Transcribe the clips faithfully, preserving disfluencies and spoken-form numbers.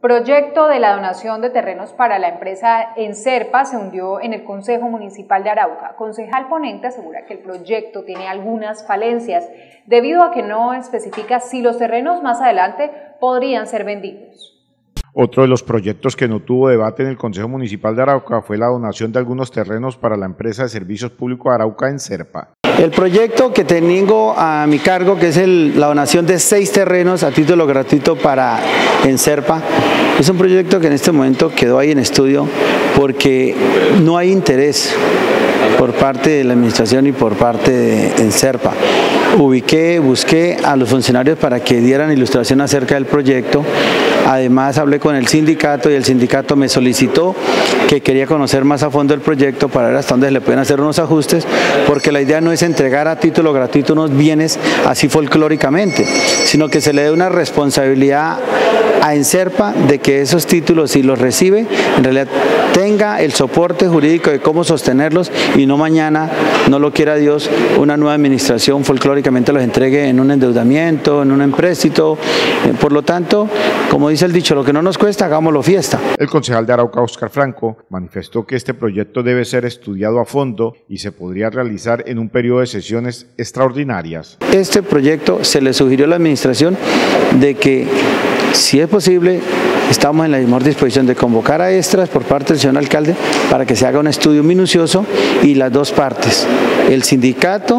Proyecto de la donación de terrenos para la empresa Enserpa se hundió en el Consejo Municipal de Arauca. Concejal ponente asegura que el proyecto tiene algunas falencias debido a que no especifica si los terrenos más adelante podrían ser vendidos. Otro de los proyectos que no tuvo debate en el Consejo Municipal de Arauca fue la donación de algunos terrenos para la empresa de servicios públicos de Arauca, Enserpa. El proyecto que tengo a mi cargo, que es el, la donación de seis terrenos a título gratuito para Enserpa, es un proyecto que en este momento quedó ahí en estudio porque no hay interés por parte de la administración y por parte de Enserpa. Ubiqué, busqué a los funcionarios para que dieran ilustración acerca del proyecto. Además hablé con el sindicato y el sindicato me solicitó que quería conocer más a fondo el proyecto para ver hasta dónde se le pueden hacer unos ajustes, porque la idea no es entregar a título gratuito unos bienes así folclóricamente, sino que se le dé una responsabilidad a Enserpa de que esos títulos, si los recibe, en realidad tenga el soporte jurídico de cómo sostenerlos y no mañana, no lo quiera Dios, una nueva administración folclóricamente los entregue en un endeudamiento, en un empréstito. Por lo tanto, como dice el dicho, lo que no nos cuesta, hagámoslo fiesta. El concejal de Arauca, Óscar Franco, manifestó que este proyecto debe ser estudiado a fondo y se podría realizar en un periodo de sesiones extraordinarias. Este proyecto se le sugirió a la administración de que, si es posible, estamos en la mejor disposición de convocar a extras por parte del señor alcalde para que se haga un estudio minucioso y las dos partes, el sindicato,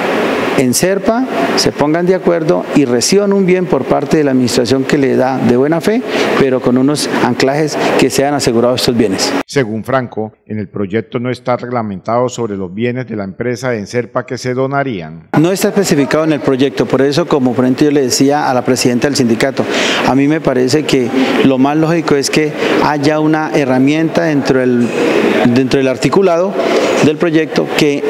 Enserpa, se pongan de acuerdo y reciban un bien por parte de la administración que le da de buena fe, pero con unos anclajes que sean asegurados estos bienes. Según Franco, en el proyecto no está reglamentado sobre los bienes de la empresa de Enserpa que se donarían. No está especificado en el proyecto, por eso, como ponente, yo le decía a la presidenta del sindicato, a mí me parece que lo más lógico es que haya una herramienta dentro del, dentro del articulado del proyecto que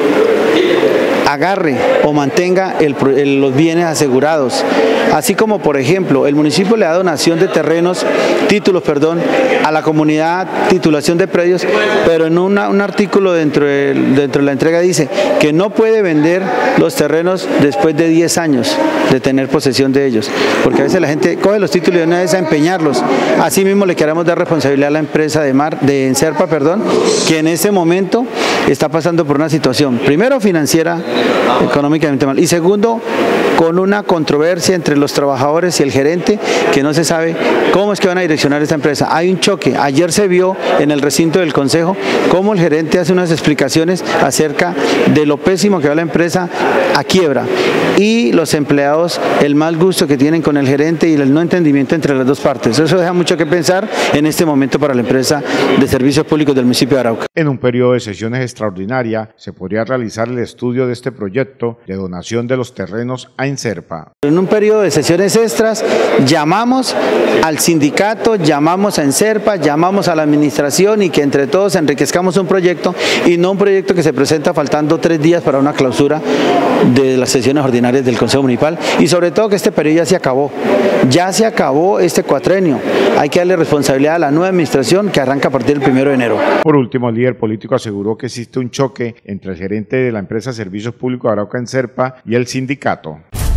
agarre o mantenga el, el, los bienes asegurados, así como por ejemplo el municipio le da donación de terrenos, títulos, perdón, a la comunidad, titulación de predios, pero en una, un artículo dentro de, dentro de la entrega dice que no puede vender los terrenos después de diez años de tener posesión de ellos, porque a veces la gente coge los títulos y de una vez a empeñarlos. Así mismo le queremos dar responsabilidad a la empresa de, Mar, de Enserpa, perdón, que en ese momento está pasando por una situación, primero financiera, económicamente mal, y segundo, con una controversia entre los trabajadores y el gerente que no se sabe cómo es que van a direccionar esta empresa. Hay un choque. Ayer se vio en el recinto del consejo cómo el gerente hace unas explicaciones acerca de lo pésimo que va la empresa a quiebra y los empleados el mal gusto que tienen con el gerente y el no entendimiento entre las dos partes. Eso deja mucho que pensar en este momento para la empresa de servicios públicos del municipio de Arauca. En un periodo de sesiones extraordinaria se podría realizar el estudio de este proyecto de donación de los terrenos a Enserpa. En un periodo de sesiones extras llamamos al sindicato, llamamos a Enserpa, llamamos a la administración y que entre todos enriquezcamos un proyecto y no un proyecto que se presenta faltando tres días para una clausura de las sesiones ordinarias del Consejo Municipal y sobre todo que este periodo ya se acabó, ya se acabó este cuatrenio, hay que darle responsabilidad a la nueva administración que arranca a partir del primero de enero. Por último, el líder político aseguró que existe un choque entre el gerente de la empresa de Servicios Públicos de Arauca, Enserpa, y el sindicato.